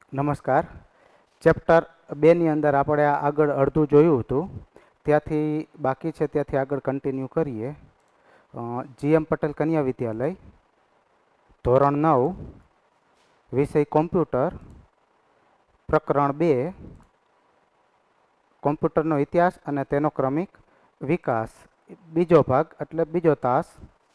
નમસ્કાર. ચેપ્ટર 2 ની અંદર આપણે આગળ અડધું જોયું હતું, ત્યાંથી બાકી છે ત્યાંથી આગળ કન્ટિન્યુ કરીએ. જીએમ પટેલ કન્યા વિદ્યાલય, ધોરણ 9, વિષય કોમ્પ્યુટર, પ્રકરણ 2, કોમ્પ્યુટરનો ઇતિહાસ અને તેનો ક્રમિક વિકાસ, બીજો ભાગ એટલે બીજો તાસ.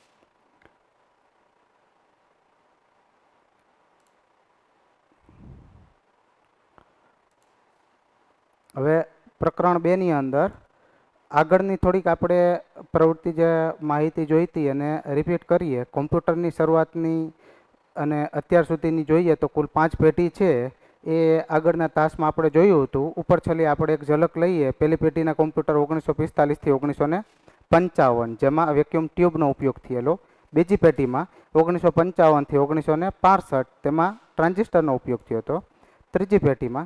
હવે પ્રકરણ 2 ની અંદર આગળની થોડીક આપણે પ્રવૃત્તિ જે માહિતી જોઈતી અને રિપીટ કરીએ. કોમ્પ્યુટરની શરૂઆતની અને અત્યાર સુધીની જોઈએ તો કુલ 5 પેઢી છે. એ આગળના તાસમાં આપણે જોયું હતું. ઉપર છેલ્લે આપણે એક ઝલક લઈએ. પહેલી પેઢીના કોમ્પ્યુટર 1945 થી 1955, જેમાં વેક્યુમ ટ્યુબનો ઉપયોગ થયેલો. બીજી પેઢીમાં 1955 થી 1965, તેમાં ટ્રાન્ઝિસ્ટરનો ઉપયોગ થયો હતો. ત્રીજી પેઢીમાં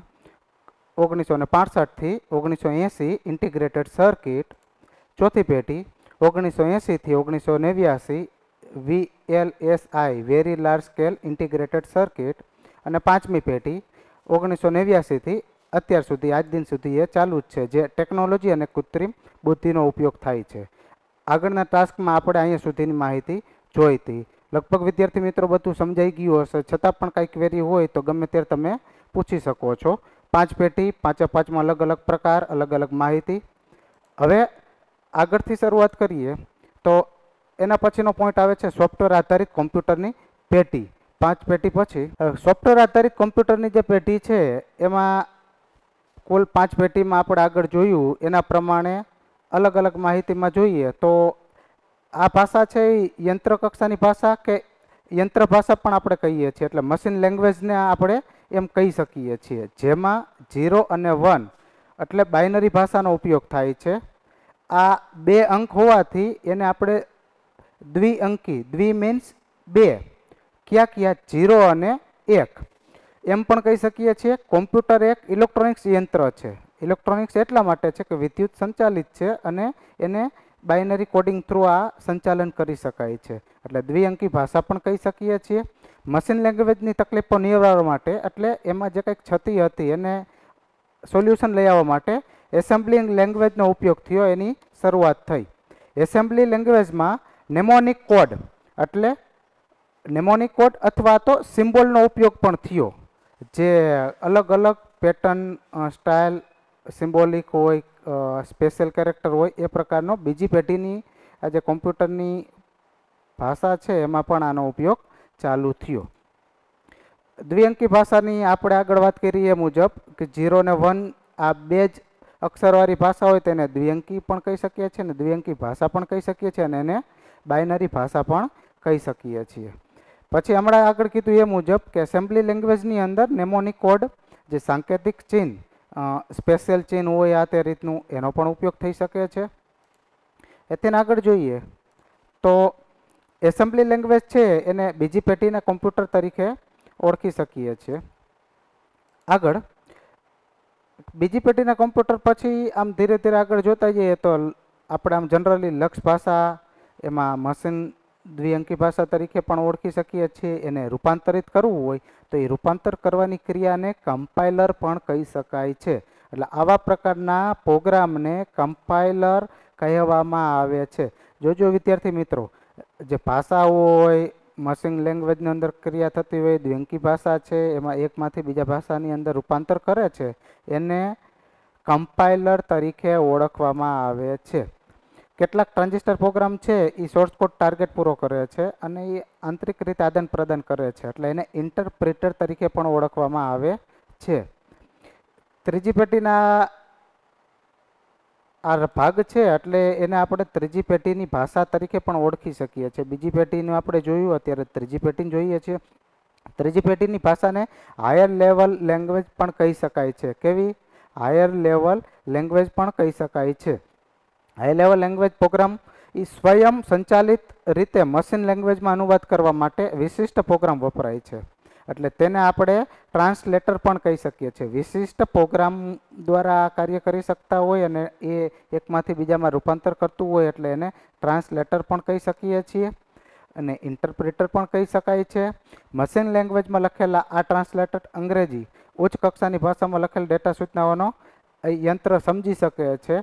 1965 થી 1980, ઇન્ટિગ્રેટેડ સર્કિટ. ચોથી પેઢી 1980 થી 1989, VLSI, very large scale integrated circuit. અને પાંચમી પેઢી 1989 થી અત્યાર સુધી આજ દિન સુધી એ ચાલુ જ છે, જે ટેકનોલોજી અને કૃત્રિમ બુદ્ધિનો ઉપયોગ થાય છે. આગળના ટાસ્કમાં આપણે અહીંયા સુધીની માહિતી જોઈ હતી. લગભગ વિદ્યાર્થી મિત્રો બધું સમજાઈ ગયું હશે, છતાં પણ કાંઈ ક્વેરી હોય તો ગમે ત્યારે તમે પૂછી શકો છો. 5 પેઢી, 5માં અલગ અલગ પ્રકાર, અલગ અલગ માહિતી. હવે આગળથી શરૂઆત કરીએ તો એના પછીનો પોઈન્ટ આવે છે સોફ્ટવેર આધારિત કોમ્પ્યુટરની પેઢી. 5 પેઢી પછી સોફ્ટવેર આધારિત કોમ્પ્યુટરની જે પેઢી છે એમાં કુલ 5 પેઢીમાં આપણે આગળ જોયું એના પ્રમાણે અલગ અલગ માહિતીમાં જોઈએ તો આ ભાષા છે એ યંત્ર કક્ષાની ભાષા કે યંત્ર ભાષા પણ આપણે કહીએ છીએ, એટલે મશીન લેંગ્વેજને આપણે એમ કહી શકીએ છીએ, જેમાં 0 અને 1 એટલે બાઇનરી ભાષાનો ઉપયોગ થાય છે. આ 2 અંક હોવાથી એને આપણે દ્વિઅંકી, દ્વિ મીન્સ 2, ક્યાં 0 અને 1 એમ પણ કહી શકીએ છીએ. કોમ્પ્યુટર એક ઇલેક્ટ્રોનિક્સ યંત્ર છે. ઇલેક્ટ્રોનિક્સ એટલા માટે છે કે વિદ્યુત સંચાલિત છે અને એને બાઇનરી કોડિંગ થ્રુ આ સંચાલન કરી શકાય છે, એટલે દ્વિઅંકી ભાષા પણ કહી શકીએ છીએ. મશીન લેંગ્વેજની તકલીફો નિવારવા માટે, એટલે એમાં જે કંઈક ક્ષતિ હતી એને સોલ્યુશન લઈ આવવા માટે એસેમ્બલી લેંગ્વેજનો ઉપયોગ થયો, એની શરૂઆત થઈ. એસેમ્બલી લેંગ્વેજમાં નેમોનિક કોડ એટલે નેમોનિક કોડ અથવા તો સિમ્બોલનો ઉપયોગ પણ થયો, જે અલગ અલગ પેટર્ન, સ્ટાઇલ, સિમ્બોલિક હોય, સ્પેશિયલ કેરેક્ટર હોય એ પ્રકારનો બીજી પેઢીની આ જે કોમ્પ્યુટરની ભાષા છે એમાં પણ આનો ઉપયોગ ચાલુ થયો. દ્વિઅંકી ભાષાની આપણે આગળ વાત કરીએ એ મુજબ કે 0 ને 1 આ 2 જ અક્ષરવાળી ભાષા હોય તેને દ્વિઅંકી પણ કહી શકીએ છીએ, અને દ્વિઅંકી ભાષા પણ કહી શકીએ છીએ, અને એને બાઇનરી ભાષા પણ કહી શકીએ છીએ. પછી હમણાં આગળ કીધું એ મુજબ કે એસેમ્બલી લેંગ્વેજની અંદર નેમોનિક કોડ, જે સાંકેતિક ચિહ્ન, સ્પેશિયલ ચિહ્ન હોય આ તે રીતનું, એનો પણ ઉપયોગ થઈ શકે છે. એથી આગળ જોઈએ તો એસેમ્બલી લેંગ્વેજ છે એને બીજી પેઢીના કોમ્પ્યુટર તરીકે ઓળખી શકીએ છીએ. આગળ બીજી પેઢીના કોમ્પ્યુટર પછી આમ ધીરે ધીરે આગળ જોતા જઈએ તો આપણે આમ જનરલી લક્ષ ભાષા, એમાં મશીન દ્વિઅંકી ભાષા તરીકે પણ ઓળખી શકીએ છીએ. એને રૂપાંતરિત કરવું હોય તો એ રૂપાંતર કરવાની ક્રિયાને કમ્પાઇલર પણ કહી શકાય છે. એટલે આવા પ્રકારના પ્રોગ્રામને કમ્પાઇલર કહેવામાં આવે છે. જોજો વિદ્યાર્થી મિત્રો, જે ભાષા હોય, મશીન લેંગ્વેજની અંદર ક્રિયા થતી હોય, દ્વિઅંકી ભાષા છે એમાં એકમાંથી બીજા ભાષાની અંદર રૂપાંતર કરે છે, એને કમ્પાઇલર તરીકે ઓળખવામાં આવે છે. કેટલાક ટ્રાન્ઝિસ્ટર પ્રોગ્રામ છે એ સોર્સ કોડ ટાર્ગેટ પૂરો કરે છે અને એ આંતરિક રીતે આદાન પ્રદાન કરે છે, એટલે એને ઇન્ટરપ્રિટર તરીકે પણ ઓળખવામાં આવે છે. ત્રીજી પેઢીના આ ભાગ છે એટલે એને આપણે ત્રીજી પેઢીની ભાષા તરીકે પણ ઓળખી શકીએ છીએ. બીજી પેઢીનું આપણે જોયું, અત્યારે ત્રીજી પેઢીને જોઈએ છીએ. ત્રીજી પેઢીની ભાષાને હાયર લેવલ લેંગ્વેજ પણ કહી શકાય છે. કેવી? હાયર લેવલ લેંગ્વેજ પણ કહી શકાય છે. હાઈ લેવલ લેંગ્વેજ પ્રોગ્રામ એ સ્વયં સંચાલિત રીતે મશીન લેંગ્વેજમાં અનુવાદ કરવા માટે વિશિષ્ટ પ્રોગ્રામ વપરાય છે, એટલે તેને આપણે ટ્રાન્સલેટર પણ કહી શકીએ છીએ. વિશિષ્ટ પ્રોગ્રામ દ્વારા આ કાર્ય કરી શકતા હોય અને એ એકમાંથી બીજામાં રૂપાંતર કરતું હોય, એટલે એને ટ્રાન્સલેટર પણ કહી શકીએ છીએ અને ઇન્ટરપ્રિટર પણ કહી શકાય છે. મશીન લેંગ્વેજમાં લખેલા આ ટ્રાન્સલેટર અંગ્રેજી ઉચ્ચ કક્ષાની ભાષામાં લખેલ ડેટા સૂચનાઓનો યંત્ર સમજી શકે છે.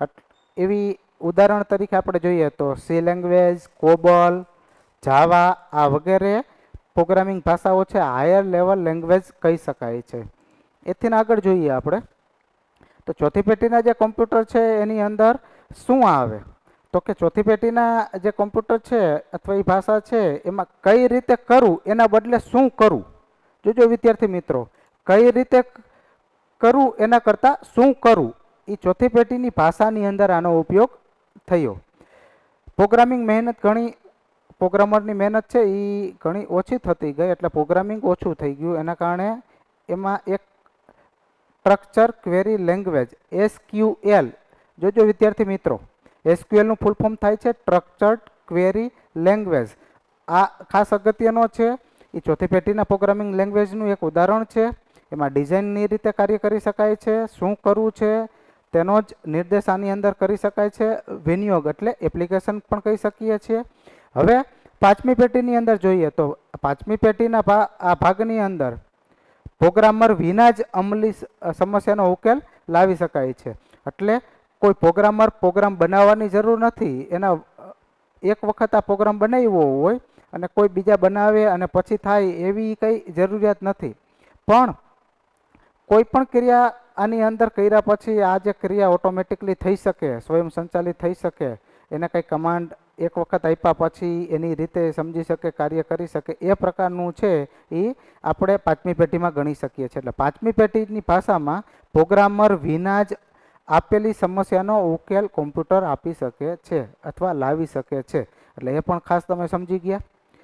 એવી ઉદાહરણ તરીકે આપણે જોઈએ તો સી લેંગ્વેજ, કોબોલ, જાવા આ વગેરે પ્રોગ્રામિંગ ભાષાઓ છે, હાયર લેવલ લેંગ્વેજ કહી શકાય છે. એથી આગળ જોઈએ આપણે તો ચોથી પેઢીના જે કોમ્પ્યુટર છે એની અંદર શું આવે તો કે ચોથી પેઢીના જે કોમ્પ્યુટર છે અથવા એ ભાષા છે એમાં કઈ રીતે કરવું એના બદલે શું કરવું. જોજો વિદ્યાર્થી મિત્રો, કઈ રીતે કરવું એના કરતાં શું કરવું એ ચોથી પેઢીની ભાષાની અંદર આનો ઉપયોગ થયો. પ્રોગ્રામિંગ મહેનત ઘણી પ્રોગ્રામરની મહેનત છે એ ઘણી ઓછી થતી ગઈ એટલે પ્રોગ્રામિંગ ઓછું થઈ ગયું. એના કારણે એમાં એક સ્ટ્રક્ચર ક્વેરી લેંગ્વેજ SQL, જોજો વિદ્યાર્થી મિત્રો, SQLનું ફૂલ ફોર્મ થાય છે સ્ટ્રક્ચર્ડ ક્વેરી લેંગ્વેજ. આ ખાસ અગત્યનો છે. એ ચોથી પેઢીના પ્રોગ્રામિંગ લેંગ્વેજનું એક ઉદાહરણ છે. એમાં ડિઝાઇનની રીતે કાર્ય કરી શકાય છે, શું કરવું છે તેનો જ નિર્દેશ આની અંદર કરી શકાય છે. વિનિયોગ એટલે એપ્લિકેશન પણ કહી શકીએ છીએ. હવે પાંચમી પેઢીની અંદર જોઈએ તો પાંચમી પેઢીના આ ભાગની અંદર પ્રોગ્રામર વિના જ અમલી સમસ્યાનો ઉકેલ લાવી શકાય છે. એટલે કોઈ પ્રોગ્રામર પ્રોગ્રામ બનાવવાની જરૂર નથી. એના એક વખત આ પ્રોગ્રામ બનાવ્યો હોય અને કોઈ બીજા બનાવે અને પછી થાય એવી કંઈ જરૂરિયાત નથી. પણ કોઈ પણ ક્રિયા આની અંદર કર્યા પછી આ જે ક્રિયા ઓટોમેટિકલી થઈ શકે, સ્વયં સંચાલિત થઈ શકે, એને કંઈ કમાન્ડ એક વખત આપ્યા પછી એની રીતે સમજી શકે, કાર્ય કરી શકે, એ પ્રકારનું છે એ આપણે પાંચમી પેઢીમાં ગણી શકીએ છીએ. એટલે પાંચમી પેઢીની ભાષામાં પ્રોગ્રામર વિના જ આપેલી સમસ્યાનો ઉકેલ કોમ્પ્યુટર આપી શકે છે અથવા લાવી શકે છે. એટલે એ પણ ખાસ તમે સમજી ગયા.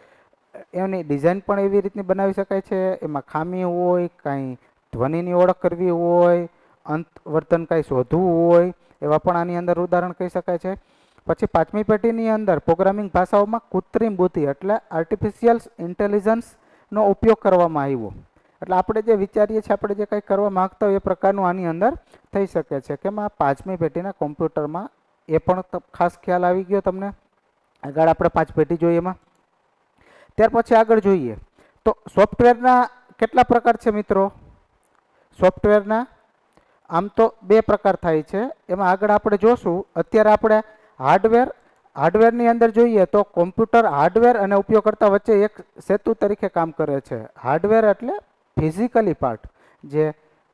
એની ડિઝાઇન પણ એવી રીતની બનાવી શકાય છે. એમાં ખામી હોય, કાંઈ ધ્વનિની ઓળખ કરવી હોય, અંતવર્ધન કાંઈ શોધવું હોય, એવા પણ આની અંદર ઉદાહરણ કહી શકાય છે. પછી પાંચમી પેઢીની અંદર પ્રોગ્રામિંગ ભાષાઓમાં કૃત્રિમ બુદ્ધિ એટલે આર્ટિફિશિયલ ઇન્ટેલિજન્સનો ઉપયોગ કરવામાં આવ્યો. એટલે આપણે જે વિચારીએ છીએ, આપણે જે કંઈ કરવા માગતા હોય એ પ્રકારનું આની અંદર થઈ શકે છે. કેમ આ પાંચમી પેઢીના કોમ્પ્યુટરમાં એ પણ ખાસ ખ્યાલ આવી ગયો તમને. આગળ આપણે પાંચ પેઢી જોઈએ એમાં. ત્યાર પછી આગળ જોઈએ તો સોફ્ટવેરના કેટલા પ્રકાર છે મિત્રો. સોફ્ટવેરના આમ તો બે પ્રકાર થાય છે. એમાં આગળ આપણે જોશું. અત્યારે આપણે હાર્ડવેરની અંદર જોઈએ તો કોમ્પ્યુટર હાર્ડવેર અને ઉપયોગકર્તા વચ્ચે એક સેતુ તરીકે કામ કરે છે. હાર્ડવેર એટલે ફિઝિકલી પાર્ટ, જે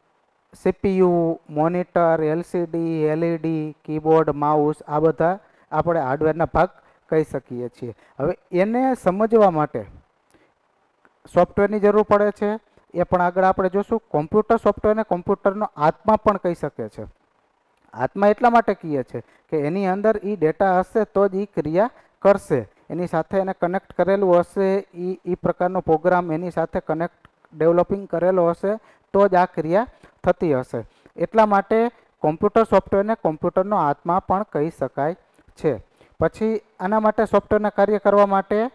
CPU, monitor, LCD, LED, keyboard, mouse, આ બધા આપણે હાર્ડવેરના ભાગ કહી શકીએ છીએ. હવે એને સમજવા માટે સોફ્ટવેરની જરૂર પડે છે. એ પણ આગળ આપણે જોશું. કોમ્પ્યુટર સોફ્ટવેરને કોમ્પ્યુટરનો આત્મા પણ કહી શકે છે. આત્મા એટલા માટે કહીએ છે કે એની અંદર એ ડેટા હશે તો જ એ ક્રિયા કરશે. એની સાથે એને કનેક્ટ કરેલું હશે, એ પ્રકારનો પ્રોગ્રામ એની સાથે કનેક્ટ ડેવલપિંગ કરેલો હશે તો જ આ ક્રિયા થતી હશે. એટલા માટે કોમ્પ્યુટર સોફ્ટવેરને કોમ્પ્યુટરનો આત્મા પણ કહી શકાય છે. પછી આના માટે સોફ્ટવેરના કાર્ય કરવા માટે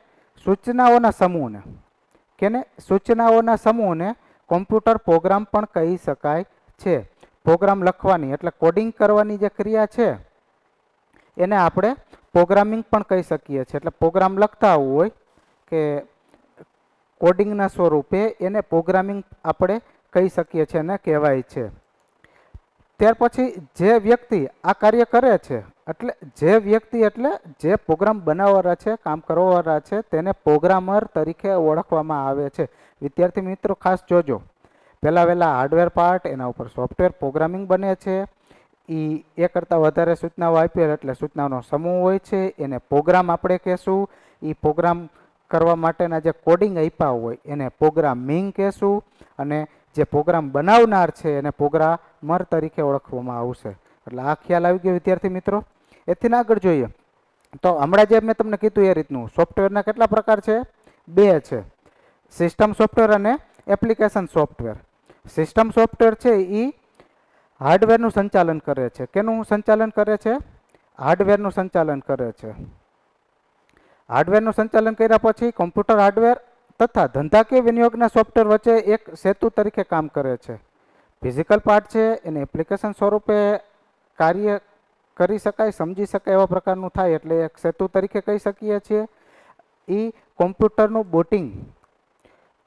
સૂચનાઓના સમૂહને કોમ્પ્યુટર પ્રોગ્રામ પણ કહી શકાય છે. પ્રોગ્રામ લખવાની એટલે કોડિંગ કરવાની જે ક્રિયા છે એને આપણે પ્રોગ્રામિંગ પણ કહી શકીએ છીએ. એટલે પ્રોગ્રામ લખતા હોય કે કોડિંગના સ્વરૂપે એને પ્રોગ્રામિંગ આપણે કહી શકીએ છીએ અને કહેવાય છે. ત્યાર પછી જે વ્યક્તિ આ કાર્ય કરે છે એટલે જે પ્રોગ્રામ બનાવવાળા છે, કામ કરવાવાળા છે, તેને પ્રોગ્રામર તરીકે ઓળખવામાં આવે છે. વિદ્યાર્થી મિત્રો ખાસ જોજો, વહેલા હાર્ડવેર પાર્ટ, એના ઉપર સોફ્ટવેર પ્રોગ્રામિંગ બને છે. એ કરતાં વધારે સૂચનાઓ આપી એટલે સૂચનાઓનો સમૂહ હોય છે. એને પ્રોગ્રામ આપણે કહેશું. એ પ્રોગ્રામ કરવા માટેના જે કોડિંગ આપ્યા હોય એને પ્રોગ્રામિંગ કહેશું. અને જે પ્રોગ્રામ બનાવનાર છે એને પ્રોગ્રામર તરીકે ઓળખવામાં આવશે. એટલે આ ખ્યાલ આવી ગયો વિદ્યાર્થી મિત્રો. એથી આગળ જોઈએ તો હમણાં જે મેં તમને કીધું એ રીતનું સોફ્ટવેરના કેટલા પ્રકાર છે? બે છે, સિસ્ટમ સોફ્ટવેર અને એપ્લિકેશન સોફ્ટવેર. સિસ્ટમ સોફ્ટવેર છે એ હાર્ડવેરનું સંચાલન કરે છે. કેનું સંચાલન કરે છે? હાર્ડવેરનું સંચાલન કરે છે. હાર્ડવેરનું સંચાલન કર્યા પછી કોમ્પ્યુટર હાર્ડવેર તથા ધંધાકીય વિનિયોગના સોફ્ટવેર વચ્ચે એક સેતુ તરીકે કામ કરે છે. ફિઝિકલ પાર્ટ છે એને એપ્લિકેશન સ્વરૂપે કાર્ય કરી શકાય, સમજી શકાય એવા પ્રકારનું થાય એટલે એક સેતુ તરીકે કહી શકીએ છીએ. એ કોમ્પ્યુટરનું બૂટિંગ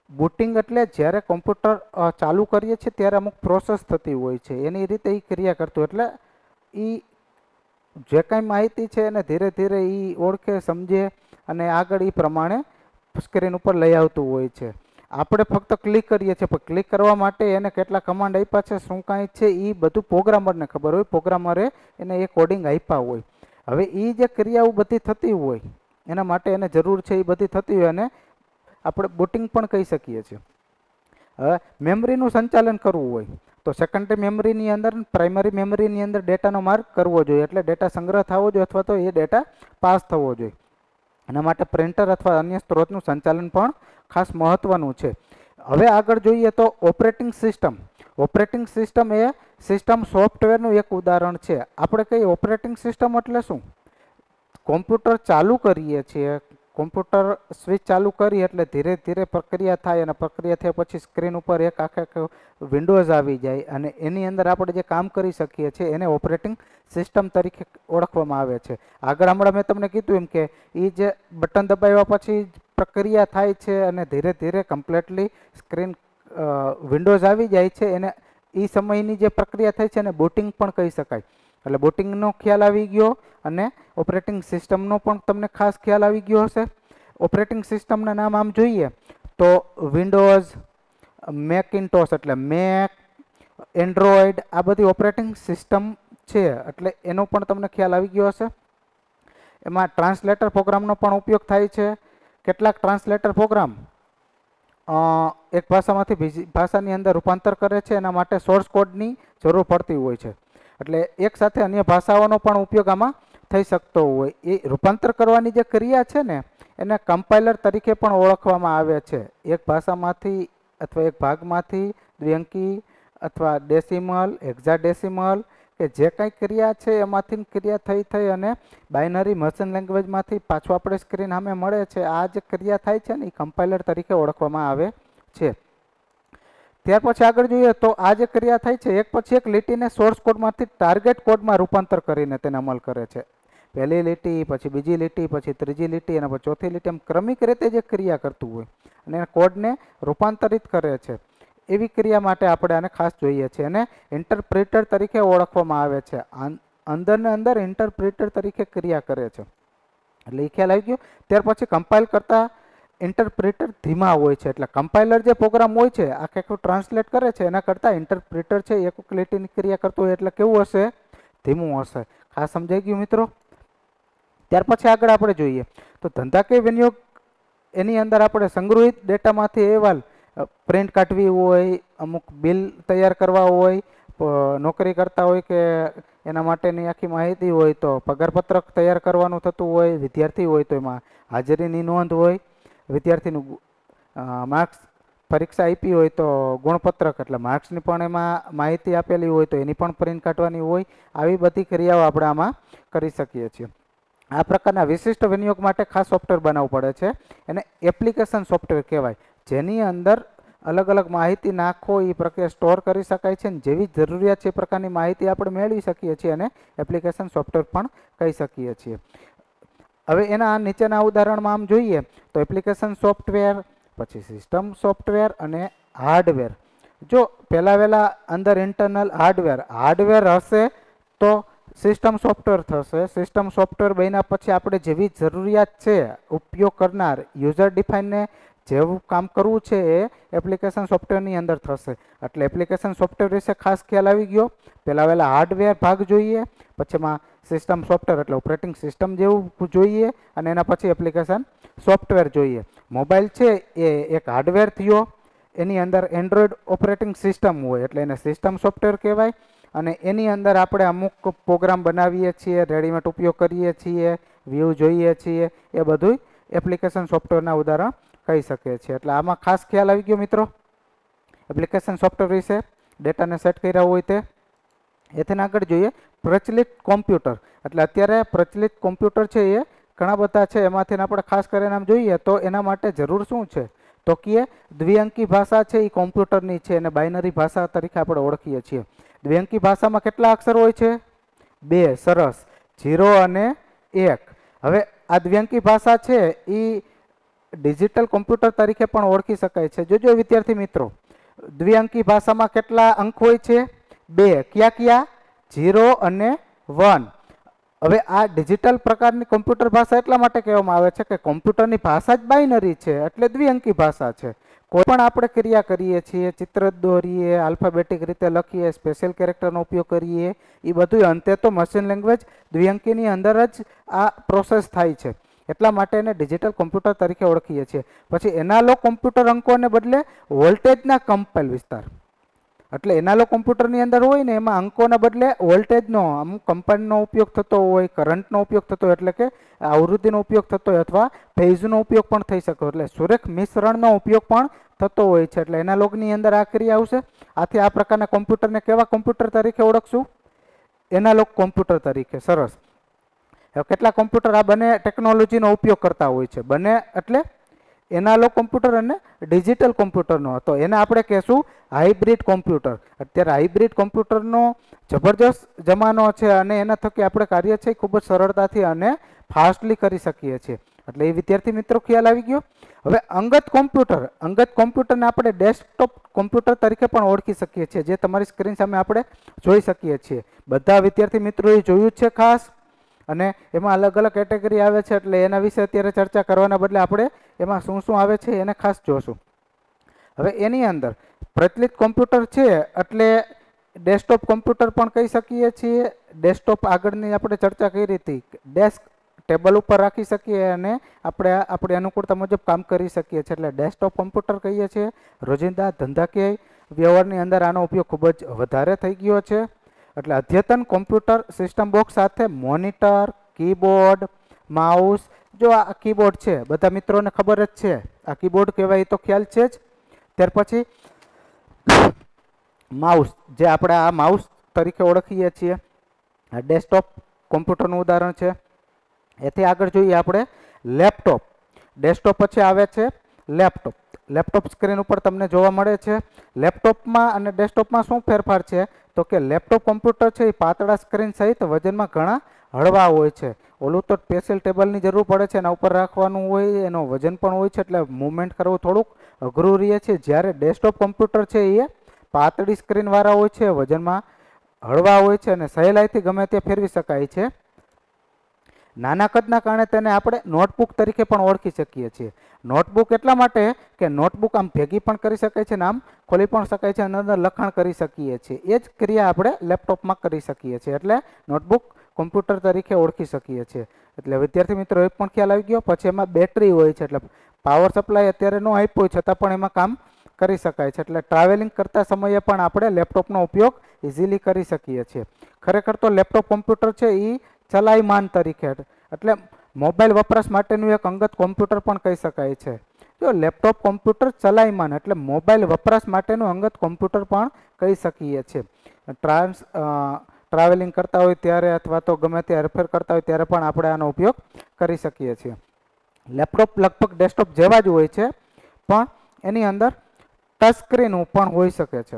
બુટિંગ એટલે જ્યારે કોમ્પ્યુટર ચાલુ કરીએ છીએ ત્યારે અમુક પ્રોસેસ થતી હોય છે, એની રીતે એ ક્રિયા કરતું, એટલે એ જે કાંઈ માહિતી છે એને ધીરે ધીરે એ ઓળખે, સમજે અને આગળ એ પ્રમાણે સ્ક્રીન ઉપર લઈ આવતું હોય છે. આપણે ફક્ત ક્લિક કરીએ છીએ, પણ ક્લિક કરવા માટે એને કેટલા કમાન્ડ આપ્યા છે, શું કાંઈ છે, એ બધું પ્રોગ્રામરને ખબર હોય. પ્રોગ્રામરે એને એ કોડિંગ આપ્યા હોય. હવે એ જે ક્રિયાઓ બધી થતી હોય એના માટે એને જરૂર છે, એ બધી થતી હોય અને આપણે બુટિંગ પણ કહી શકીએ છીએ. હવે મેમરીનું સંચાલન કરવું હોય તો સેકન્ડરી મેમરીની અંદર, પ્રાઇમરી મેમરીની અંદર ડેટાનો માર્ક કરવો જોઈએ, એટલે ડેટા સંગ્રહ થવો જોઈએ અથવા તો એ ડેટા પાસ થવો જોઈએ. એના માટે પ્રિન્ટર અથવા અન્ય સ્ત્રોતનું સંચાલન પણ ખાસ મહત્વનું છે. હવે આગળ જોઈએ તો ઓપરેટિંગ સિસ્ટમ. ઓપરેટિંગ સિસ્ટમ એ સિસ્ટમ સોફ્ટવેરનું એક ઉદાહરણ છે. આપણે કહીએ ઓપરેટિંગ સિસ્ટમ એટલે શું? કોમ્પ્યુટર ચાલુ કરીએ છીએ, કોમ્પ્યુટર સ્વિચ ચાલુ કરી એટલે ધીરે ધીરે પ્રક્રિયા થાય અને પ્રક્રિયા થયા પછી સ્ક્રીન ઉપર એક આખે વિન્ડોઝ આવી જાય અને એની અંદર આપણે જે કામ કરી શકીએ છીએ એને ઓપરેટિંગ સિસ્ટમ તરીકે ઓળખવામાં આવે છે. આગળ હમણાં મેં તમને કીધું એમ કે એ જે બટન દબાવ્યા પછી પ્રક્રિયા થાય છે અને ધીરે ધીરે કમ્પ્લીટલી સ્ક્રીન વિન્ડોઝ આવી જાય છે, એને એ સમયની જે પ્રક્રિયા થાય છે એને બુટિંગ પણ કહી શકાય. એટલે બુટિંગનો ખ્યાલ આવી ગયો અને ઓપરેટિંગ સિસ્ટમનો પણ તમને ખાસ ખ્યાલ આવી ગયો હશે. ઓપરેટિંગ સિસ્ટમના નામ આમ જોઈએ તો વિન્ડોઝ, મેકિન્ટોશ એટલે મેક, એન્ડ્રોઈડ, આ બધી ઓપરેટિંગ સિસ્ટમ છે, એટલે એનો પણ તમને ખ્યાલ આવી ગયો હશે. એમાં ટ્રાન્સલેટર પ્રોગ્રામનો પણ ઉપયોગ થાય છે. કેટલાક ટ્રાન્સલેટર પ્રોગ્રામ એક ભાષામાંથી બીજી ભાષાની અંદર રૂપાંતર કરે છે, એના માટે સોર્સ કોડની જરૂર પડતી હોય છે. એટલે એક સાથે અન્ય ભાષાઓનો પણ ઉપયોગ આમાં થઈ શકતો હોય. એ રૂપાંતર કરવાની જે ક્રિયા છે ને એને કમ્પાઇલર તરીકે પણ ઓળખવામાં આવે છે. એક ભાષામાંથી અથવા એક ભાગમાંથી દ્વિઅંકી અથવા ડેસિમલ, હેક્સાડેસિમલ કે જે કાંઈ ક્રિયા છે એમાંથી ક્રિયા થઈ અને બાઇનરી મર્ચન્ટ લેંગ્વેજમાંથી પાછું આપણે સ્ક્રીન સામે મળે છે. આ જે ક્રિયા થાય છે ને એ કમ્પાઇલર તરીકે ઓળખવામાં આવે છે. ત્યાર પછી આગળ જોઈએ તો આ જે ક્રિયા થાય છે એક પછી એક લીટીને સોર્સ કોડમાંથી ટાર્ગેટ કોડમાં રૂપાંતર કરીને તેને અમલ કરે છે. પહેલી લીટી, પછી બીજી લીટી, પછી ત્રીજી લીટી અને પછી ચોથી લીટી, એમ ક્રમિક રીતે જે ક્રિયા કરતું હોય અને કોડને રૂપાંતરિત કરે છે. એવી ક્રિયા માટે આપણે આને ખાસ જોઈએ છીએ અને ઇન્ટરપ્રિટર તરીકે ઓળખવામાં આવે છે. અંદરને અંદર ઇન્ટરપ્રિટર તરીકે ક્રિયા કરે છે. એટલે એ ખ્યાલ આવી ગયો. ત્યાર પછી કમ્પાઇલ કરતા ઇન્ટરપ્રિટર ધીમા હોય છે. એટલે કમ્પાઇલર જે પ્રોગ્રામ હોય છે આખે આખું ટ્રાન્સલેટ કરે છે એના કરતાં ઇન્ટરપ્રિટર છે એક લીટીની ક્રિયા કરતું હોય એટલે કેવું હશે? ધીમું હશે. ખાસ સમજાઈ ગયું મિત્રો? ત્યાર પછી આગળ આપણે જોઈએ તો ધંધાકીય વિનિયોગ, એની અંદર આપણે સંગ્રહિત ડેટામાંથી અહેવાલ પ્રિન્ટ કાઢવી હોય, અમુક બિલ તૈયાર કરવા હોય, નોકરી કરતા હોય કે એના માટેની આખી માહિતી હોય તો પગારપત્રક તૈયાર કરવાનું થતું હોય, વિદ્યાર્થી હોય તો એમાં હાજરીની નોંધ હોય, વિદ્યાર્થીનું માર્ક્સ પરીક્ષા આપી હોય તો ગુણપત્રક એટલે માર્ક્સની પણ એમાં માહિતી આપેલી હોય તો એની પણ પ્રિન્ટ કાઢવાની હોય. આવી બધી ક્રિયાઓ આપણે આમાં કરી શકીએ છીએ. આ પ્રકારના વિશિષ્ટ વિનિયોગ માટે ખાસ સોફ્ટવેર બનાવવું પડે છે. એને એપ્લિકેશન સોફ્ટવેર કહેવાય, જેની અંદર અલગ અલગ માહિતી નાખો એ પ્રક્રિયા સ્ટોર કરી શકાય છે. જેવી જરૂરિયાત છે એ પ્રકારની માહિતી આપણે મેળવી શકીએ છીએ અને એપ્લિકેશન સોફ્ટવેર પણ કહી શકીએ છીએ. હવે એના નીચેના ઉદાહરણમાં આમ જોઈએ તો એપ્લિકેશન સોફ્ટવેર, પછી સિસ્ટમ સોફ્ટવેર અને હાર્ડવેર. જો પહેલાં અંદર ઇન્ટરનલ હાર્ડવેર હશે તો સિસ્ટમ સોફ્ટવેર થશે. સિસ્ટમ સોફ્ટવેર બન્યા પછી આપણે જેવી જરૂરિયાત છે ઉપયોગ કરનાર યુઝર ડિફાઇનને જેવું કામ કરવું છે એ એપ્લિકેશન સોફ્ટવેરની અંદર થશે. એટલે એપ્લિકેશન સોફ્ટવેર વિશે ખાસ ખ્યાલ આવી ગયો. પહેલાં હાર્ડવેર ભાગ જોઈએ, પછી એમાં સિસ્ટમ સોફ્ટવેર એટલે ઓપરેટિંગ સિસ્ટમ જેવું જોઈએ અને એના પછી એપ્લિકેશન સોફ્ટવેર જોઈએ. મોબાઈલ છે એ એક હાર્ડવેર થયો, એની અંદર એન્ડ્રોઈડ ઓપરેટિંગ સિસ્ટમ હોય એટલે એને સિસ્ટમ સોફ્ટવેર કહેવાય અને એની અંદર આપણે અમુક પ્રોગ્રામ બનાવીએ છીએ, રેડીમેડ ઉપયોગ કરીએ છીએ, વ્યૂ જોઈએ છીએ, એ બધું એપ્લિકેશન સોફ્ટવેરના ઉદાહરણ કહી શકીએ છીએ. એટલે આમાં ખાસ ખ્યાલ આવી ગયો મિત્રો એપ્લિકેશન સોફ્ટવેર વિશે, ડેટાને સેટ કર્યા હોય તે. એથી આગળ જોઈએ પ્રચલિત કોમ્પ્યુટર. એટલે અત્યારે પ્રચલિત કોમ્પ્યુટર છે એ ઘણા બધા છે, એમાંથી આપણે ખાસ કરીને આમ જોઈએ તો એના માટે જરૂર શું છે તો કે દ્વિઅંકી ભાષા છે એ કોમ્પ્યુટરની છે અને બાઇનરી ભાષા તરીકે આપણે ઓળખીએ છીએ. દ્વિઅંકી ભાષામાં કેટલા અક્ષર હોય છે? 2. સરસ. 0 અને 1. હવે આ દ્વિઅંકી ભાષા છે એ ડિજિટલ કોમ્પ્યુટર તરીકે પણ ઓળખી શકાય છે. જોજો વિદ્યાર્થી મિત્રો, દ્વિઅંકી ભાષામાં કેટલા અંક હોય છે? 2. કયા કયા? 0 અને 1. હવે આ ડિજિટલ પ્રકારની કોમ્પ્યુટર ભાષા એટલા માટે કહેવામાં આવે છે કે કોમ્પ્યુટરની ભાષા જ બાઇનરી છે, એટલે દ્વિઅંકી ભાષા છે. કોઈ પણ આપણે ક્રિયા કરીએ છીએ, ચિત્ર દોરીએ, આલ્ફાબેટિક રીતે લખીએ, સ્પેશિયલ કેરેક્ટરનો ઉપયોગ કરીએ, એ બધું અંતે તો મશીન લેંગ્વેજ દ્વિઅંકીની અંદર જ આ પ્રોસેસ થાય છે. એટલા માટે એને ડિજિટલ કોમ્પ્યુટર તરીકે ઓળખીએ છીએ. પછી એનાલોગ કોમ્પ્યુટર અંકોને બદલે વોલ્ટેજના કંપાઇલ વિસ્તાર, એટલે એનાલોગ કોમ્પ્યુટરની અંદર હોય ને એમાં અંકોના બદલે વોલ્ટેજનો અમુક કંપાઇલનો ઉપયોગ થતો હોય, કરંટનો ઉપયોગ થતો હોય, એટલે કે આવૃત્તિનો ઉપયોગ થતો હોય, અથવા ફેઝનો ઉપયોગ પણ થઈ શકે, એટલે સુરેખ મિશ્રણનો ઉપયોગ પણ થતો હોય છે. એટલે એનાલોગની અંદર આ ક્રિયા આવશે. આથી આ પ્રકારના કોમ્પ્યુટરને કેવા કોમ્પ્યુટર તરીકે ઓળખશું? એનાલોગ કોમ્પ્યુટર તરીકે. સરસ. કેટલા કોમ્પ્યુટર આ બંને ટેકનોલોજીનો ઉપયોગ કરતા હોય છે? બંને એટલે એનાલોગ કોમ્પ્યુટર અને ડિજિટલ કોમ્પ્યુટરનો હતો, એને આપણે કહેશું હાઇબ્રિડ કોમ્પ્યુટર. અત્યારે હાઇબ્રિડ કોમ્પ્યુટરનો જબરજસ્ત જમાનો છે અને એના થકી આપણે કાર્ય છે ખૂબ જ સરળતાથી અને ફાસ્ટલી કરી શકીએ છીએ. એટલે એ વિદ્યાર્થી મિત્રો ખ્યાલ આવી ગયો. હવે અંગત કોમ્પ્યુટરને આપણે ડેસ્કટોપ કોમ્પ્યુટર તરીકે પણ ઓળખી શકીએ છીએ, જે તમારી સ્ક્રીન સામે આપણે જોઈ શકીએ છીએ. બધા વિદ્યાર્થી મિત્રોએ જોયું છે ખાસ, અને એમાં અલગ અલગ કેટેગરી આવે છે, એટલે એના વિશે અત્યારે ચર્ચા કરવાના બદલે આપણે એમાં શું શું આવે છે એને ખાસ જોશું. હવે એની અંદર પ્રચલિત કોમ્પ્યુટર છે એટલે ડેસ્કટોપ કોમ્પ્યુટર પણ કહી શકીએ છીએ. ડેસ્કટોપ આગળની આપણે ચર્ચા કરી હતી, ડેસ્ક ટેબલ ઉપર રાખી શકીએ અને આપણે આપણી અનુકૂળતા મુજબ કામ કરી શકીએ છીએ, એટલે ડેસ્કટોપ કોમ્પ્યુટર કહીએ છીએ. રોજિંદા ધંધાકીય વ્યવહારની અંદર આનો ઉપયોગ ખૂબ જ વધારે થઈ ગયો છે. એટલે અદ્યતન કોમ્પ્યુટર સિસ્ટમ બોક્સ સાથે મોનિટર, કીબોર્ડ, માઉસ. જો આ કીબોર્ડ છે, બધા મિત્રોને ખબર જ છે આ કીબોર્ડ કહેવાય, એ તો ખ્યાલ છે જ. ત્યાર પછી માઉસ, જે આપણે આ માઉસ તરીકે ઓળખીએ છીએ, આ ડેસ્કટોપ કોમ્પ્યુટરનું ઉદાહરણ છે. એથી આગળ જોઈએ આપણે લેપટોપ. ડેસ્કટોપ પછી આવે છે લેપટોપ. લેપટોપ સ્ક્રીન ઉપર તમને જોવા મળે છે. લેપટોપમાં અને ડેસ્કટોપમાં શું ફેરફાર છે? તો કે લેપટોપ કોમ્પ્યુટર છે એ પાતળા સ્ક્રીન સહિત વજનમાં ઘણા હળવા હોય છે. ઓલું તો સ્પેશિયલ ટેબલની જરૂર પડે છે, એના ઉપર રાખવાનું હોય, એનો વજન પણ હોય છે, એટલે મૂવમેન્ટ કરવું થોડુંક અઘરું રહે છે. જ્યારે ડેસ્કટોપ કોમ્પ્યુટર છે એ પાતળી સ્ક્રીનવાળા હોય છે, વજનમાં હળવા હોય છે અને સહેલાઈથી ગમે તે ફેરવી શકાય છે. નાના કદના કારણે તેને આપણે નોટબુક તરીકે પણ ઓળખી શકીએ છીએ. નોટબુક એટલા માટે કે નોટબુક આમ ભેગી પણ કરી શકાય છે, આમ ખોલી પણ શકાય છે અને અંદર લખાણ કરી શકીએ છીએ. એ જ ક્રિયા આપણે લેપટોપમાં કરી શકીએ છીએ, એટલે નોટબુક કોમ્પ્યુટર તરીકે ઓળખી શકીએ છીએ. એટલે વિદ્યાર્થી મિત્રો એ પણ ખ્યાલ આવી ગયો. પછી એમાં બેટરી હોય છે, એટલે પાવર સપ્લાય અત્યારે ન આપ્યો છતાં પણ એમાં કામ કરી શકાય છે. એટલે ટ્રાવેલિંગ કરતા સમયે પણ આપણે લેપટોપનો ઉપયોગ ઇઝીલી કરી શકીએ છીએ. ખરેખર તો લેપટોપ કોમ્પ્યુટર છે એ ચલાયમાન તરીકે, એટલે મોબાઈલ વપરાશ માટેનું એક અંગત કોમ્પ્યુટર પણ કહી શકાય છે. જો લેપટોપ કોમ્પ્યુટર ચલાયમાન એટલે મોબાઈલ વપરાશ માટેનું અંગત કોમ્પ્યુટર પણ કહી શકીએ છીએ. ટ્રાવેલિંગ કરતા હોય ત્યારે અથવા તો ગમે તે હેરફેર કરતા હોય ત્યારે પણ આપણે આનો ઉપયોગ કરી શકીએ છીએ. લેપટોપ લગભગ ડેસ્કટોપ જેવા જ હોય છે, પણ એની અંદર ટચ સ્ક્રીન પણ હોઈ શકે છે.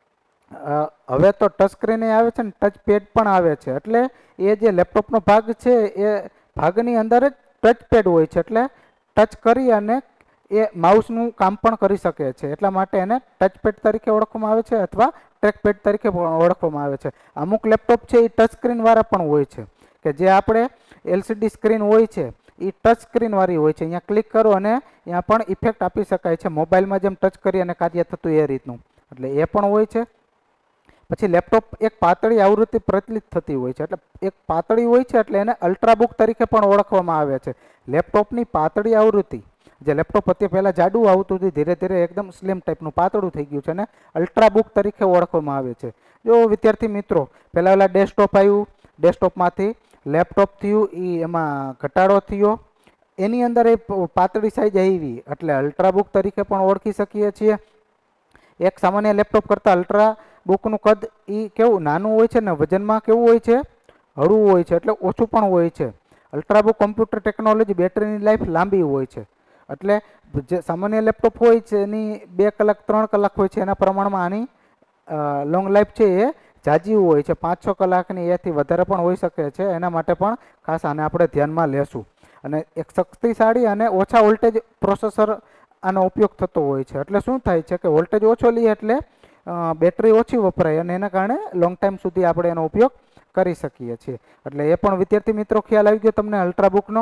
હવે તો ટચ સ્ક્રીન આવે છે ને ટચ પેડ પણ આવે છે, એટલે એ જે લેપટોપનો ભાગ છે એ ભાગની અંદર જ ટચ પેડ હોય છે, એટલે ટચ કરી અને એ માઉસનું કામ પણ કરી શકે છે. એટલા માટે એને ટચ પેડ તરીકે ઓળખવામાં આવે છે અથવા ટ્રેક પેડ તરીકે પણ ઓળખવામાં આવે છે. અમુક લેપટોપ છે એ ટચ સ્ક્રીનવાળા પણ હોય છે, કે જે આપણે LCD સ્ક્રીન હોય છે એ ટચ સ્ક્રીનવાળી હોય છે. અહીંયા ક્લિક કરો અને અહીંયા પણ ઇફેક્ટ આપી શકાય છે, મોબાઈલમાં જેમ ટચ કરી અને કાર્ય થતું એ રીતનું, એટલે એ પણ હોય છે. પછી લેપટોપ એક પાતળી આવૃત્તિ પ્રચલિત થતી હોય છે, એટલે એક પાતળી હોય છે એટલે એને અલ્ટ્રાબુક તરીકે પણ ઓળખવામાં આવે છે. લેપટોપની પાતળી આવૃત્તિ, જે લેપટોપ અત્યારે પહેલાં જાડું આવતું હતું, ધીરે ધીરે એકદમ સ્લિમ ટાઈપનું પાતળું થઈ ગયું છે અને અલ્ટ્રાબુક તરીકે ઓળખવામાં આવે છે. જો વિદ્યાર્થી મિત્રો, પહેલાં ઓલા ડેસ્કટોપ આવ્યું, ડેસ્કટોપમાંથી લેપટોપ થયું, એમાં ઘટાડો થયો, એની અંદર એ પાતળી સાઈઝ આવી, એટલે અલ્ટ્રાબુક તરીકે પણ ઓળખી શકીએ છીએ. એક સામાન્ય લેપટોપ કરતાં અલ્ટ્રા બુકનું કદ એ કેવું નાનું હોય છે ને વજનમાં કેવું હોય છે? હળવું હોય છે, એટલે ઓછું પણ હોય છે. અલ્ટ્રાબુક કોમ્પ્યુટર ટેકનોલોજી બેટરીની લાઈફ લાંબી હોય છે, એટલે જે સામાન્ય લેપટોપ હોય છે એની 2 કલાક 3 કલાક હોય છે, એના પ્રમાણમાં આની લોંગ લાઈફ છે એ જાજી હોય છે, 5-6 કલાકની એથી વધારે પણ હોઈ શકે છે. એના માટે પણ ખાસ આને આપણે ધ્યાનમાં લેશું. અને એક શક્તિશાળી અને ઓછા વોલ્ટેજ પ્રોસેસર આનો ઉપયોગ થતો હોય છે. એટલે શું થાય છે કે વોલ્ટેજ ઓછો લઈએ એટલે બેટરી ઓછી વપરાય અને એના કારણે લોંગ ટાઈમ સુધી આપણે એનો ઉપયોગ કરી શકીએ છીએ. એટલે એ પણ વિદ્યાર્થી મિત્રો ખ્યાલ આવી ગયો તમને અલ્ટ્રાબુકનો.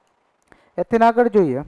એથી આગળ જોઈએ,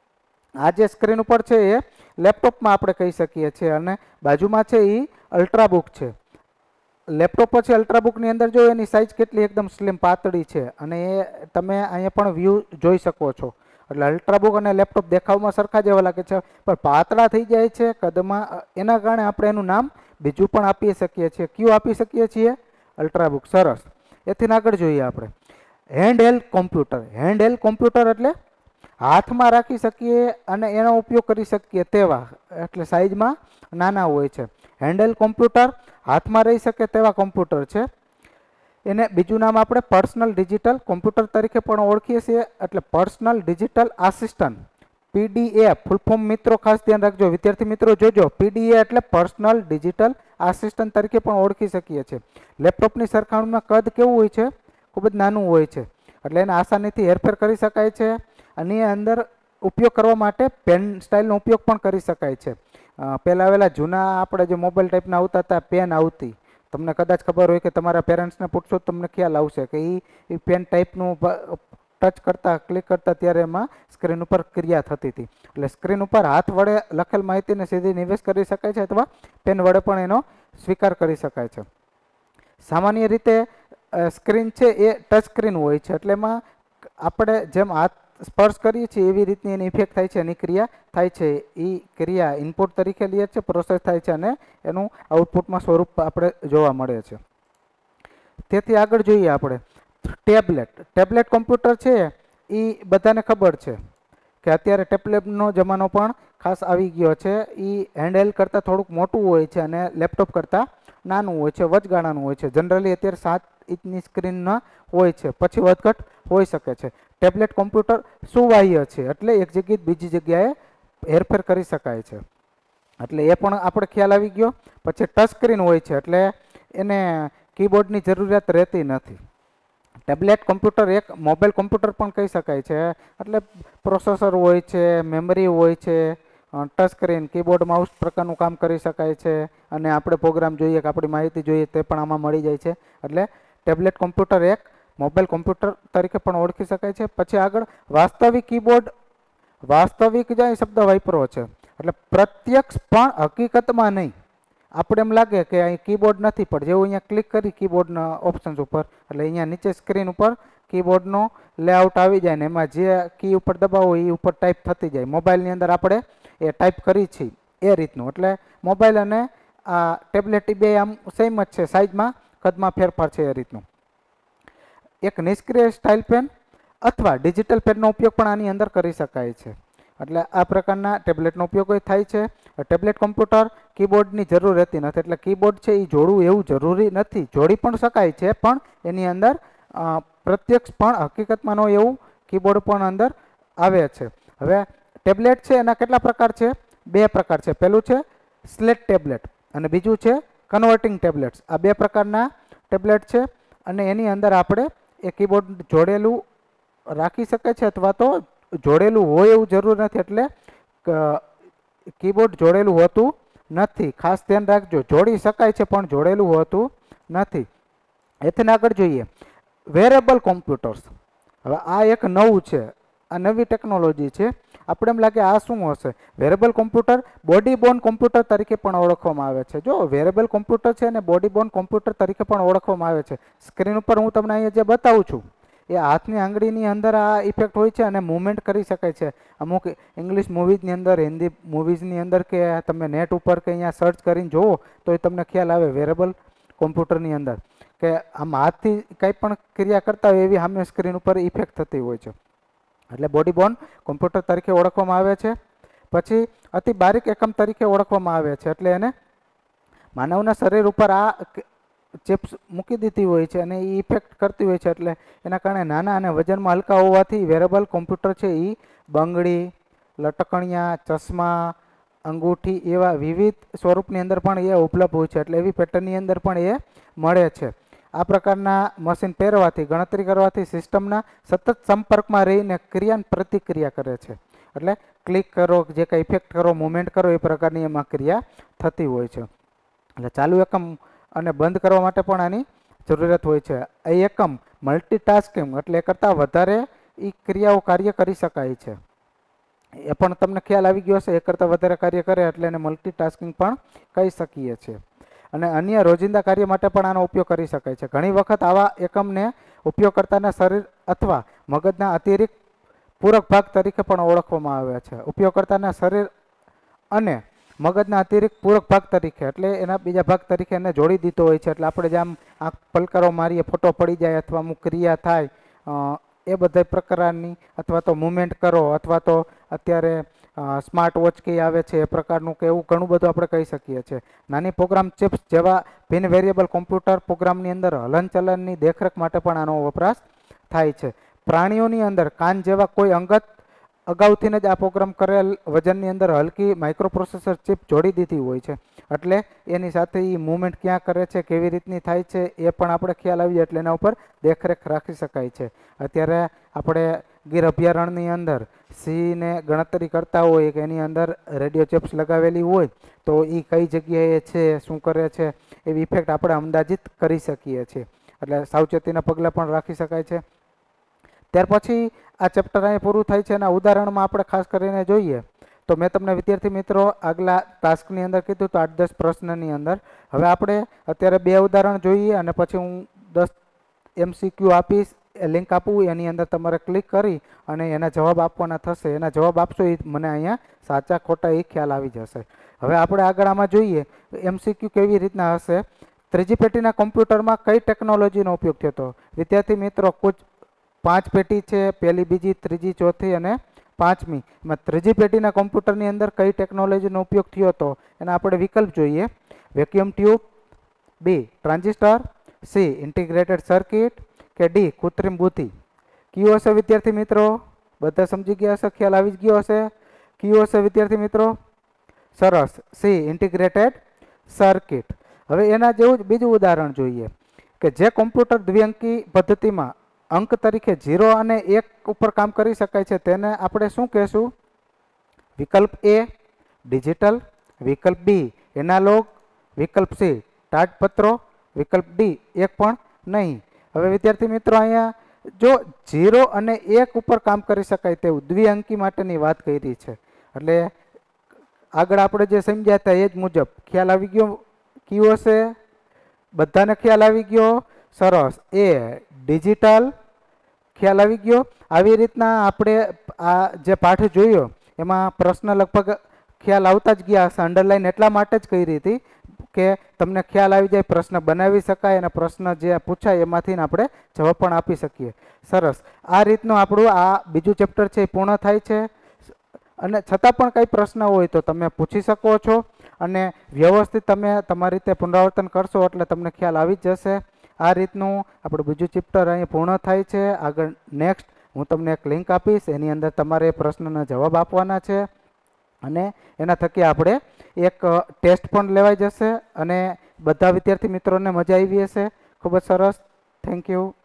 આ જે સ્ક્રીન ઉપર છે એ લેપટોપમાં આપણે કહી શકીએ છીએ અને બાજુમાં છે એ અલ્ટ્રાબુક છે. લેપટોપ પછી અલ્ટ્રાબુકની અંદર જો એની સાઇઝ કેટલી એકદમ સ્લિમ પાતળી છે અને એ તમે અહીંયા પણ વ્યૂ જોઈ શકો છો. એટલે અલ્ટ્રાબુક અને લેપટોપ દેખાવમાં સરખા જેવા લાગે છે પણ પાતળા થઈ જાય છે કદમાં. એના કારણે આપણે એનું નામ બીજું પણ આપી શકીએ છીએ. કયું આપી શકીએ છીએ? અલ્ટ્રાબુક. સરસ. એથી આગળ જોઈએ આપણે hand held computer. Hand held computer એટલે હાથમાં રાખી શકીએ અને એનો ઉપયોગ કરી શકીએ તેવા, એટલે સાઇઝમાં નાના હોય છે. હેન્ડહેલ્ડ કોમ્પ્યુટર હાથમાં રહી શકે તેવા કોમ્પ્યુટર છે. એને બીજું નામ આપણે પર્સનલ ડિજિટલ કોમ્પ્યુટર તરીકે પણ ઓળખીએ છીએ. એટલે personal digital assistant, PDA full form મિત્રો ખાસ ધ્યાન રાખજો. વિદ્યાર્થી મિત્રો જોજો, પીડીએ એટલે પર્સનલ ડિજિટલ આસિસ્ટન્ટ તરીકે પણ ઓળખી શકીએ છીએ. લેપટોપની સરખામણીમાં કદ કેવું હોય છે? ખૂબ જ નાનું હોય છે. એટલે એને આસાનીથી હેરફેર કરી શકાય છે. અને અંદર ઉપયોગ કરવા માટે પેન સ્ટાઇલનો ઉપયોગ પણ કરી શકાય છે. પહેલાં જૂના આપણે જે મોબાઈલ ટાઈપના આવતા હતા, પેન આવતી, તમને કદાચ ખબર હોય કે તમારા પેરેન્ટ્સને પૂછશો તમને ખ્યાલ આવશે કે એ પેન ટાઈપનું ટચ કરતા ક્લિક કરતા ત્યારે એમાં સ્ક્રીન ઉપર ક્રિયા થતી હતી. એટલે સ્ક્રીન ઉપર હાથ વડે લખેલ માહિતીને સીધી નિવેશ કરી શકાય છે અથવા પેન વડે પણ એનો સ્વીકાર કરી શકાય છે. સામાન્ય રીતે સ્ક્રીન છે એ ટચ સ્ક્રીન હોય છે. એટલે એમાં આપણે જેમ હાથ સ્પર્શ કરીએ છીએ એવી રીતની એની ઇફેક્ટ થાય છે, એની ક્રિયા થાય છે. એ ક્રિયા ઇનપુટ તરીકે લઈએ છે, પ્રોસેસ થાય છે અને એનું આઉટપુટમાં સ્વરૂપ આપણે જોવા મળે છે. તેથી આગળ જોઈએ આપણે ટેબ્લેટ. ટેબ્લેટ કોમ્પ્યુટર છે એ બધાને ખબર છે કે અત્યારે ટેબ્લેટનો જમાનો પણ ખાસ આવી ગયો છે. એ હેન્ડહેલ્ડ કરતાં થોડુંક મોટું હોય છે અને લેપટોપ કરતાં નાનું હોય છે, વચગાળાનું હોય છે. જનરલી અત્યારે 7 ઇંચની સ્ક્રીનના હોય છે, પછી વધઘટ હોઈ શકે છે. ટેબ્લેટ કોમ્પ્યુટર સુવાહ્ય છે એટલે એક જગ્યાએ બીજી જગ્યાએ હેરફેર કરી શકાય છે. એટલે એ પણ આપણે ખ્યાલ આવી ગયો. પછી ટચ સ્ક્રીન હોય છે એટલે એને કીબોર્ડની જરૂરિયાત રહેતી નથી. ટેબ્લેટ કોમ્પ્યુટર એક મોબાઈલ કોમ્પ્યુટર પણ કહી શકાય છે. એટલે પ્રોસેસર હોય છે, મેમરી હોય છે, ટચ સ્ક્રીન, કીબોર્ડ, માઉસ પ્રકારનું કામ કરી શકાય છે અને આપણે પ્રોગ્રામ જોઈએ કે આપણી માહિતી જોઈએ તે પણ આમાં મળી જાય છે. એટલે ટેબ્લેટ કોમ્પ્યુટર એક મોબાઈલ કોમ્પ્યુટર તરીકે પણ ઓળખી શકાય છે. પછી આગળ વાસ્તવિક કીબોર્ડ. વાસ્તવિક જે શબ્દ વાપરો છે એટલે પ્રત્યક્ષ પણ હકીકતમાં નહીં. આપણે એમ લાગે કે અહીં કીબોર્ડ નથી પણ જેવું અહીંયા ક્લિક કરી કીબોર્ડના ઓપ્શન્સ ઉપર એટલે અહીંયા નીચે સ્ક્રીન ઉપર કીબોર્ડનો લેઆઉટ આવી જાય ને એમાં જે કી ઉપર દબાવો એ ઉપર ટાઈપ થતી જાય. મોબાઈલની અંદર આપણે એ ટાઈપ કરી છીએ એ રીતનું. એટલે મોબાઈલ અને આ ટેબ્લેટ બે આમ સેમ જ છે, સાઇઝમાં કદમાં ફેરફાર છે એ રીતનું. એક નિષ્ક્રિય સ્ટાઇલ પેન અથવા ડિજિટલ પેનનો ઉપયોગ પણ આની અંદર કરી શકાય છે. એટલે આ પ્રકારના ટેબ્લેટનો ઉપયોગ થાય છે. ટેબ્લેટ કોમ્પ્યુટર કીબોર્ડની જરૂર રહેતી નથી. એટલે કીબોર્ડ છે એ જોડવું એવું જરૂરી નથી. જોડી પણ શકાય છે પણ એની અંદર પ્રત્યક્ષ પણ હકીકતમાં નો એવું કીબોર્ડ પણ અંદર આવે છે. હવે ટેબ્લેટ છે એના કેટલા પ્રકાર છે? 2 પ્રકાર છે. પહેલું છે સ્લેટ ટેબ્લેટ અને બીજું છે કન્વર્ટિંગ ટેબ્લેટ્સ. આ 2 પ્રકારના ટેબ્લેટ છે અને એની અંદર આપણે એ કીબોર્ડ જોડેલું રાખી શકે છે અથવા તો જોડેલું હોય એવું જરૂર નથી. એટલે કીબોર્ડ જોડેલું હોતું નથી. ખાસ ધ્યાન રાખજો, જોડી શકાય છે પણ જોડેલું હોતું નથી. એથી આગળ જોઈએ વેરેબલ કોમ્પ્યુટર્સ. હવે આ એક નવું છે, આ નવી ટેકનોલોજી છે. આપણે એમ લાગે આ શું હશે? Wearable computer body borne computer તરીકે પણ ઓળખવામાં આવે છે. જો વેરેબલ કોમ્પ્યુટર છે અને બોડી બોર્ન કોમ્પ્યુટર તરીકે પણ ઓળખવામાં આવે છે. સ્ક્રીન ઉપર હું તમને અહીંયા જે બતાવું છું એ હાથની આંગળીની અંદર આ ઇફેક્ટ હોય છે અને મૂવમેન્ટ કરી શકાય છે. અમુક ઇંગ્લિશ મૂવીઝની અંદર, હિન્દી મૂવીઝની અંદર કે તમે નેટ ઉપર કે અહીંયા સર્ચ કરીને જુઓ તો એ તમને ખ્યાલ આવે વેરેબલ કોમ્પ્યુટરની અંદર કે આમ હાથથી કંઈ પણ ક્રિયા કરતા હોય એવી સામે સ્ક્રીન ઉપર ઇફેક્ટ થતી હોય છે. એટલે બોડી બોર્ન કોમ્પ્યુટર તરીકે ઓળખવામાં આવે છે. પછી અતિ બારીક એકમ તરીકે ઓળખવામાં આવે છે. એટલે એને માનવના શરીર ઉપર આ ચિપ્સ મૂકી દીધી હોય છે અને એ ઇફેક્ટ કરતી હોય છે. એટલે એના કારણે નાના અને વજનમાં હલકા હોવાથી વેરેબલ કોમ્પ્યુટર છે એ બંગડી, લટકણિયા, ચશ્મા, અંગૂઠી એવા વિવિધ સ્વરૂપની અંદર પણ એ ઉપલબ્ધ હોય છે. એટલે એવી પેટર્નની અંદર પણ એ મળે છે. આ પ્રકારના મશીન પહેરવાથી ગણતરી કરવાથી સિસ્ટમના સતત સંપર્કમાં રહીને ક્રિયાની પ્રતિક્રિયા કરે છે. એટલે ક્લિક કરો, જે કંઈ ઇફેક્ટ કરો, મુવમેન્ટ કરો, એ પ્રકારની એમાં ક્રિયા થતી હોય છે. એટલે ચાલુ એકમ અને બંધ કરવા માટે પણ આની જરૂરિયાત હોય છે. એ એકમ મલ્ટીટાસ્કિંગ એટલે કરતાં વધારે એ ક્રિયાઓ કાર્ય કરી શકાય છે. એ પણ તમને ખ્યાલ આવી ગયો હશે. એક કરતાં વધારે કાર્ય કરે એટલે એને મલ્ટીટાસ્કિંગ પણ કહી શકીએ છીએ. અને અન્ય રોજિંદા કાર્ય માટે પણ આનો ઉપયોગ કરી શકાય છે. ઘણી વખત આવા એકમને ઉપયોગકર્તાના શરીર અથવા મગજના અતિરિક્ત પૂરક ભાગ તરીકે પણ ઓળખવામાં આવે છે. ઉપયોગકર્તાના શરીર અને મગજના અતિરિક્ત પૂરક ભાગ તરીકે એટલે એના બીજા ભાગ તરીકે એને જોડી દીધો હોય છે. એટલે આપણે જેમ આંખ પલકારો મારીએ, ફોટો પડી જાય અથવા અમુક ક્રિયા થાય, એ બધા પ્રકારની, અથવા તો મુવમેન્ટ કરો, અથવા તો અત્યારે સ્માર્ટ વોચ કઈ આવે છે એ પ્રકારનું કે એવું ઘણું બધું આપણે કહી શકીએ છીએ. નાની પ્રોગ્રામ ચિપ્સ જેવા બિન વેરિયેબલ કોમ્પ્યુટર પ્રોગ્રામની અંદર હલનચલનની દેખરેખ માટે પણ આનો વપરાશ થાય છે. પ્રાણીઓની અંદર કાન જેવા કોઈ અંગત અગાઉથી જ આ પ્રોગ્રામ કરેલ વજનની અંદર હલકી માઇક્રોપ્રોસેસર ચિપ જોડી દીધી હોય છે. એટલે એની સાથે એ મુવમેન્ટ ક્યાં કરે છે, કેવી રીતની થાય છે, એ પણ આપણે ખ્યાલ આવી જાય એટલે એના ઉપર દેખરેખ રાખી શકાય છે. અત્યારે આપણે ગીર અભયારણ્યની અંદર સિંહને ગણતરી કરતા હોય કે એની અંદર રેડિયો ચિપ્સ લગાવેલી હોય તો એ કઈ જગ્યાએ છે, શું કરે છે, એવી ઇફેક્ટ આપણે અંદાજિત કરી શકીએ છીએ. એટલે સાવચેતીના પગલાં પણ રાખી શકાય છે. ત્યાર પછી આ ચેપ્ટર અહીં પૂરું થાય છે. એના ઉદાહરણમાં આપણે ખાસ કરીને જોઈએ તો મેં તમને વિદ્યાર્થી મિત્રો આગલા ટાસ્કની અંદર કીધું તો 8-10 પ્રશ્નની અંદર. હવે આપણે અત્યારે 2 ઉદાહરણ જોઈએ અને પછી હું 10 MCQ આપીશ, લિંક આપું, એની અંદર તમારે ક્લિક કરી અને એના જવાબ આપવાના થશે. એના જવાબ આપશો એ મને અહીંયા સાચા ખોટા એ ખ્યાલ આવી જશે. હવે આપણે આગળ આમાં જોઈએ MCQ કેવી રીતના હશે. ત્રીજી પેઢીના કોમ્પ્યુટરમાં કઈ ટેકનોલોજીનો ઉપયોગ થયો હતો? વિદ્યાર્થી મિત્રો કુછ 5 પેઢી છે, પહેલી, બીજી, ત્રીજી, ચોથી અને 5મી. એમાં ત્રીજી પેઢીના કોમ્પ્યુટરની અંદર કઈ ટેકનોલોજીનો ઉપયોગ થયો હતો એના આપણે વિકલ્પ જોઈએ. Vacuum tube, B transistor, C integrated circuit કે ડી કૃત્રિમ બુદ્ધિ. કયું હશે વિદ્યાર્થી મિત્રો? બધા સમજી ગયા હશે, ખ્યાલ આવી ગયો હશે. કયું હશે વિદ્યાર્થી મિત્રો? સરસ, સી ઇન્ટિગ્રેટેડ સર્કિટ. હવે એના જેવું જ બીજું ઉદાહરણ જોઈએ કે જે કોમ્પ્યુટર દ્વિઅંકી પદ્ધતિમાં અંક તરીકે 0 અને 1 ઉપર કામ કરી શકાય છે તેને આપણે શું કહેશું? વિકલ્પ એ ડિજિટલ, વિકલ્પ બી એનાલોગ, વિકલ્પ સી તાડપત્રો, વિકલ્પ ડી એક પણ નહીં. હવે વિદ્યાર્થી મિત્રો અહીંયા જો 0 અને 1 ઉપર કામ કરી શકાય તેવું દ્વિઅંકી માટેની વાત કરી છે. એટલે આગળ આપણે જે સમજ્યા હતા એ જ મુજબ ખ્યાલ આવી ગયો? કયું હશે? બધાને ખ્યાલ આવી ગયો? સરસ, એ ડિજિટલ ખ્યાલ આવી ગયો. આવી રીતના આપણે આ જે પાઠ જોયો એમાં પ્રશ્ન લગભગ ખ્યાલ આવતા જ ગયા હશે. અંડરલાઈન એટલા માટે જ કરી હતી કે તમને ખ્યાલ આવી જાય, પ્રશ્ન બનાવી શકાય અને પ્રશ્ન જે પૂછાય એમાંથી આપણે જવાબ પણ આપી શકીએ. સરસ, આ રીતનું આપણું આ બીજું ચેપ્ટર છે એ પૂર્ણ થાય છે. અને છતાં પણ કંઈ પ્રશ્ન હોય તો તમે પૂછી શકો છો અને વ્યવસ્થિત તમે તમારી રીતે પુનરાવર્તન કરશો એટલે તમને ખ્યાલ આવી જ જશે. આ રીતનું આપણું બીજું ચેપ્ટર અહીં પૂર્ણ થાય છે. આગળ નેક્સ્ટ હું તમને એક લિંક આપીશ, એની અંદર તમારે પ્રશ્નના જવાબ આપવાના છે અને એના થકી આપણે એક ટેસ્ટ પણ લેવાઈ જશે અને બધા વિદ્યાર્થી મિત્રોને મજા આવી હશે. ખૂબ જ સરસ, થેન્ક યુ.